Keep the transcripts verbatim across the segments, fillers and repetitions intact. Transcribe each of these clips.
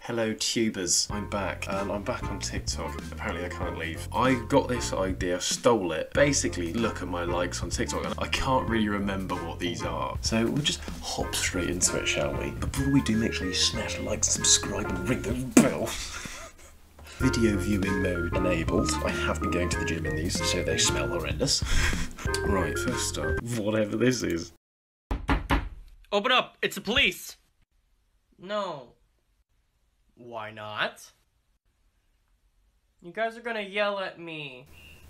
Hello tubers, I'm back. Um, I'm back on TikTok. Apparently I can't leave. I got this idea, stole it. Basically, look at my likes on TikTok and I can't really remember what these are. So we'll just hop straight into it, shall we? But before we do, make sure you smash like, subscribe and ring the bell. Video viewing mode enabled. I have been going to the gym in these, so they smell horrendous. Right, first up, whatever this is. Open up! It's the police! No. Why not? You guys are gonna yell at me.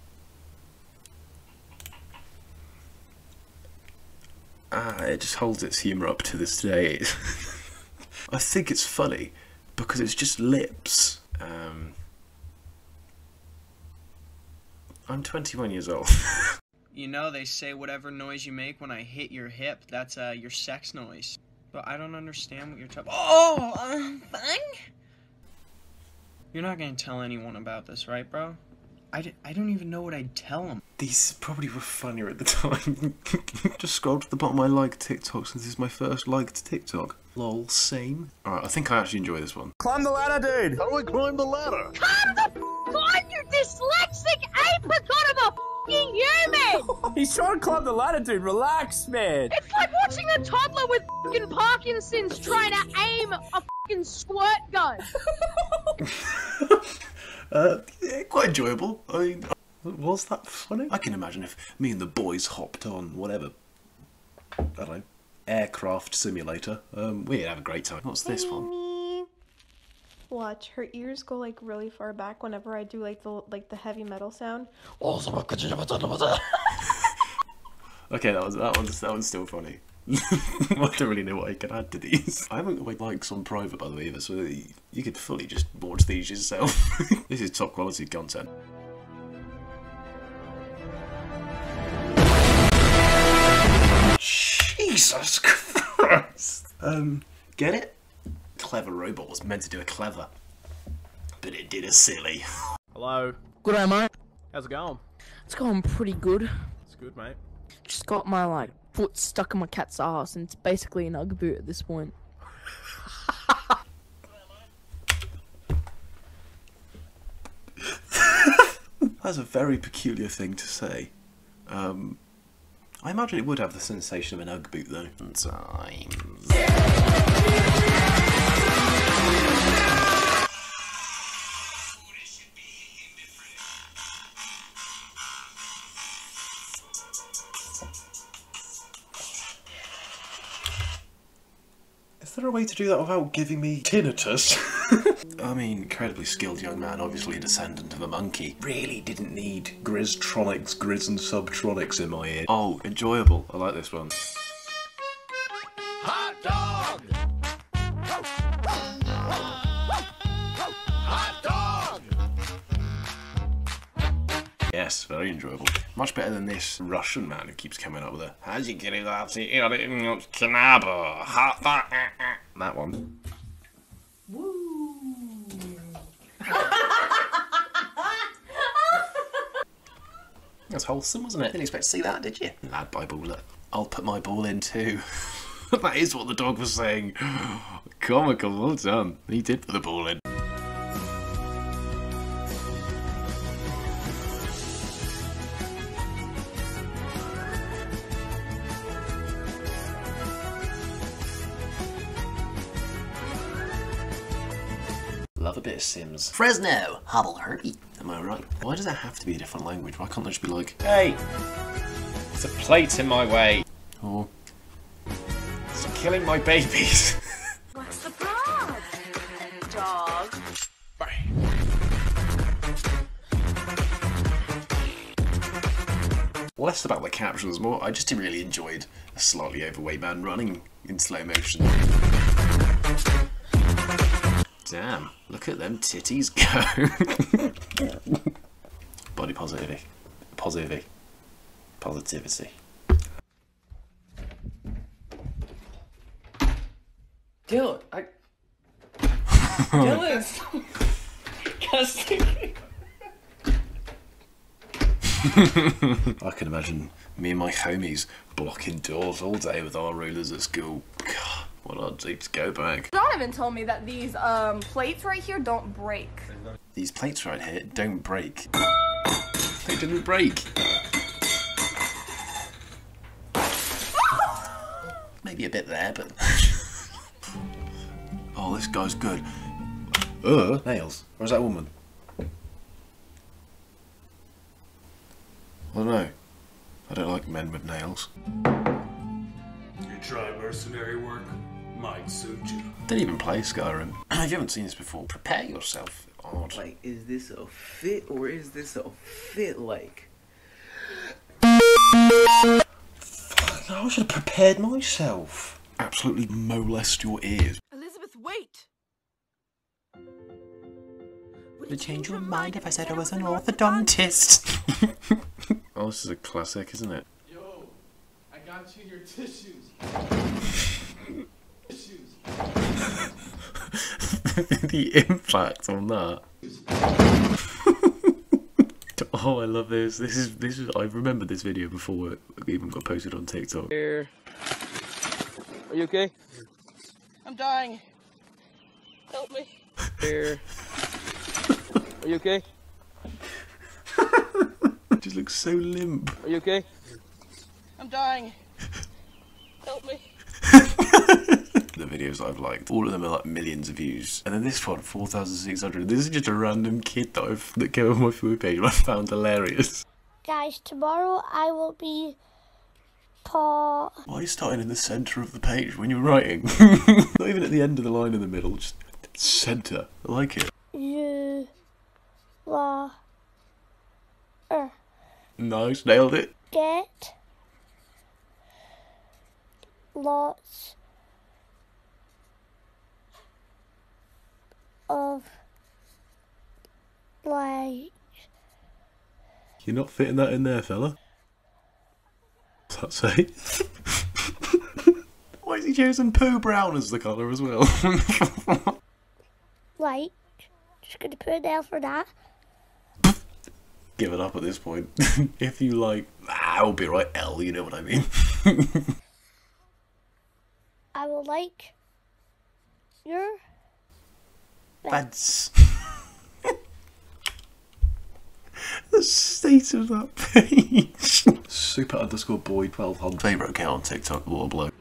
Ah, it just holds its humour up to this day. I think it's funny because it's just lips. Um, I'm twenty-one years old. You know, they say whatever noise you make when I hit your hip, that's uh, your sex noise. But I don't understand what you're talking. Oh, uh, bang? You're not gonna tell anyone about this, right, bro? I, d I don't even know what I'd tell them. These probably were funnier at the time. Just scroll to the bottom of my liked TikTok since this is my first liked TikTok. Lol, same. Alright, I think I actually enjoy this one. Climb the ladder, dude! How do I climb the ladder? Calm the f*** on, you dyslexic apricot of a f***ing human! He's trying to climb the ladder, dude. Relax, man. It's like watching a toddler with f***ing Parkinson's trying to aim a f***ing squirt gun. uh, yeah, quite enjoyable. I mean, was that funny? I can imagine if me and the boys hopped on whatever, I don't know, aircraft simulator, um, we'd have a great time. What's this one? Watch, her ears go like really far back whenever I do like the like the heavy metal sound. Okay, that was that one's that one's still funny. I don't really know what I can add to these. I haven't got my likes on private by the way either, so you could fully just watch these yourself. This is top quality content. Jesus Christ! Um, get it? Clever robot was meant to do a clever, but it did a silly. Hello. Good day, mate. How's it going? It's going pretty good. It's good, mate. Just got my, like, foot stuck in my cat's ass, and it's basically an Ugg boot at this point. That's a very peculiar thing to say. Um, I imagine it would have the sensation of an Ugg boot, though. Sometimes. Is there a way to do that without giving me tinnitus? I mean, incredibly skilled young man, obviously a descendant of a monkey. Really didn't need Grizztronics, Grizz and Subtronics in my ear. Oh, enjoyable. I like this one. Hot dog! Hot dog! Yes, very enjoyable. Much better than this Russian man who keeps coming up with a how'd you get it out that one. Woo! That's wholesome, wasn't it? Didn't expect to see that, did you? Lad Bible, look, I'll put my ball in too. That is what the dog was saying. Comical, well done. He did put the ball in. Love a bit of Sims. Fresno! Hubble Herbie. Am I right? Why does it have to be a different language? Why can't they just be like, Hey! There's a plate in my way. oh, It's killing my babies. What's the problem, dog? less about the captions, more I just really enjoyed a slightly overweight man running in slow motion. Damn, look at them titties go. Body positivity. Positivity. Positivity. Dylan, I... Dylan! Disgusting. I can imagine me and my homies blocking doors all day with our rulers at school. God, Well, I'd say to go back. Donovan told me that these um plates right here don't break. These plates right here don't break. They didn't break. Maybe a bit there, but... Oh, this guy's good. Uh, nails. Where's that woman? I don't know. I don't like men with nails. You try mercenary work? Might suit you. Didn't even play Skyrim. If you haven't seen this before, prepare yourself. Odd. Like, is this a fit or is this a fit like? Fuck, I should have prepared myself. Absolutely molest your ears. Elizabeth, wait! Would it change your mind if I said I was an orthodontist? Oh, this is a classic, isn't it? Yo, I got you your tissues. Tissues. The impact on that. Oh, I love this. This is this is. I remember this video before it even got posted on TikTok. Here. Are you okay? I'm dying. Help me. Here. Are you okay? It just looks so limp. Are you okay? I'm dying. Help me. The videos that I've liked, all of them are like millions of views. And then this one, four thousand six hundred. This is just a random kid that, I've, that came on my food page and I found hilarious. Guys, tomorrow I will be Paul. Why are you starting in the centre of the page when you're writing? Not even at the end of the line in the middle, just centre. I like it. You la er Nice, nailed it. get lots of like. You're not fitting that in there, fella. What's that say? Why has he chosen poo brown as the colour as well? Like, just gonna put it down for that. Give it up at this point. If you like, ah, I'll be right, L, you know what I mean. I will like your That's the state of that page. Super underscore boy twelve hundred. Favourite account on TikTok, what a bloke.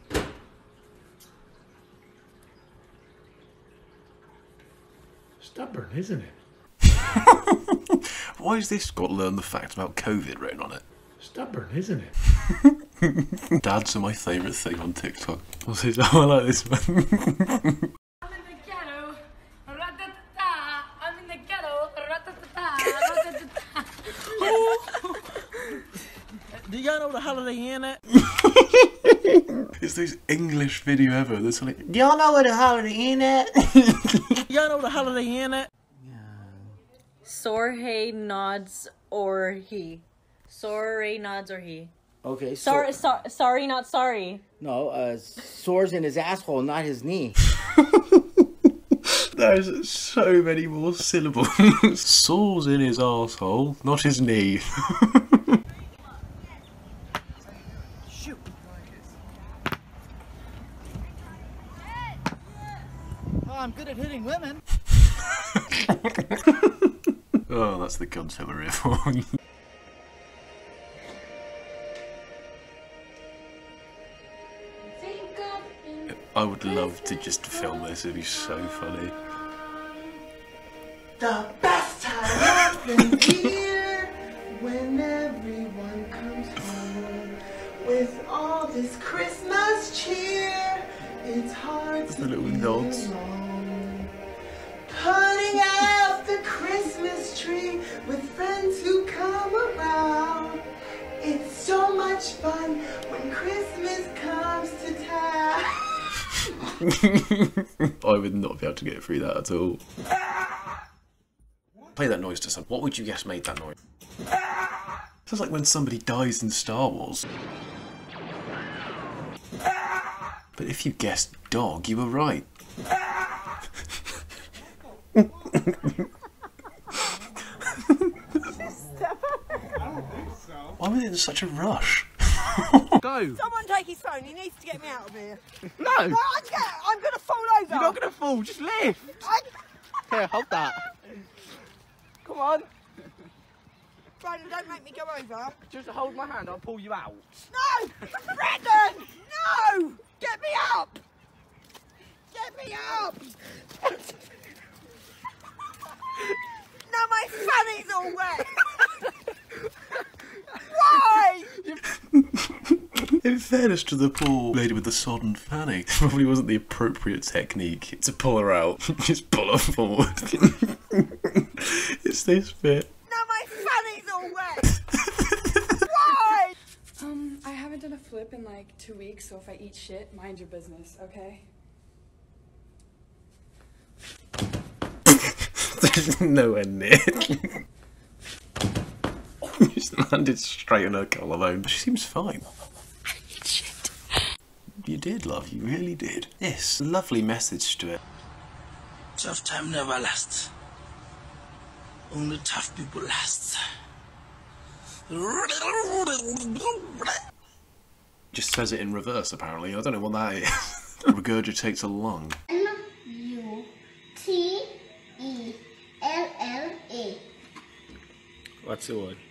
Stubborn, isn't it? Why has this got learn the fact about COVID written on it? Stubborn, isn't it? Dads are my favourite thing on TikTok. What's this? Oh, I like this one. I'm in the ghetto. Ra-da-da-da. I'm in the ghetto. Ra-da-da-da. Ra-da-da-da. Do y'all know the Holiday Inn at? It's the most English video ever. That's like, y'all know where the Holiday Inn at? Y'all know the Holiday Inn at? Sorhe nods or he. Sorry nods or he. Okay, so... Sorry, so, sorry, not sorry. No, uh, sores in his asshole, not his knee. There's so many more syllables. Sores in his arsehole, not his knee. Shoot. Oh, I'm good at hitting women. Oh, that's the concept we're here for. I would love to just film this, it'd be so funny. The best time of the year, when everyone comes home with all this Christmas cheer, it's hard Just to the little be nods. alone. Putting out the Christmas tree with friends who come around. It's so much fun when Christmas comes to town. I would not be able to get through that at all. Play that noise to some. What would you guess made that noise? Sounds like when somebody dies in Star Wars. But if you guessed dog, you were right. Why was it in such a rush? Go No. Someone take his phone. He needs to get me out of here. No. No, I'm, get, I'm gonna fall over. You're not gonna fall. Just lift. I... Here, hold that. Come on. Brandon, don't make me go over. Just hold my hand. I'll pull you out. No, Brandon. No. Get me up. Get me up. No, my fanny's all wet. Why? In fairness to the poor lady with the sodden fanny, it probably wasn't the appropriate technique to pull her out. Just pull her forward. It's this bit. No, my fanny's all wet. Why? Um, I haven't done a flip in like two weeks, so if I eat shit, mind your business, okay? Nowhere near. Just landed straight on her collarbone. She seems fine. Shit. You did, love. You really did. Yes, lovely message to it. Tough time never lasts. Only tough people last. Just says it in reverse, apparently. I don't know what that is. Regurgitates a lung. N U T E L L A. What's the word?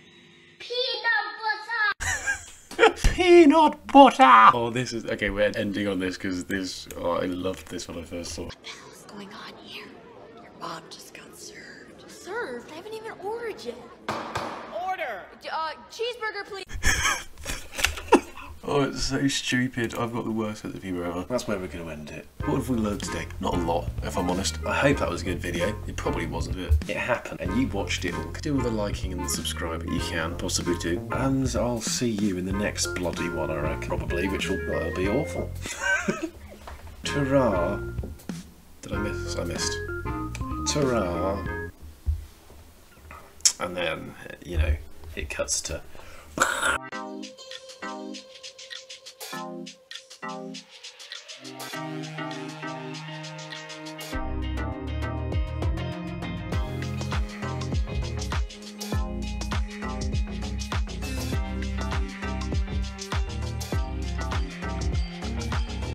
Peanut butter! Peanut butter! Oh, this is... Okay, we're ending on this because this... Oh, I loved this when I first saw it. What the hell is going on here? Your mom just got served. Served? I haven't even ordered yet. Order. Uh, cheeseburger, please. Oh, it's so stupid. I've got the worst sense of humour ever. That's where we're going to end it. What have we learned today? Not a lot, if I'm honest. I hope that was a good video. It probably wasn't, but it happened. And you watched it all. Do with the liking and the subscribe. You can possibly do. And I'll see you in the next bloody one, I reckon. Probably, which will uh, be awful. Ta-ra. Did I miss? I missed. Ta-ra. And then, you know, it cuts to...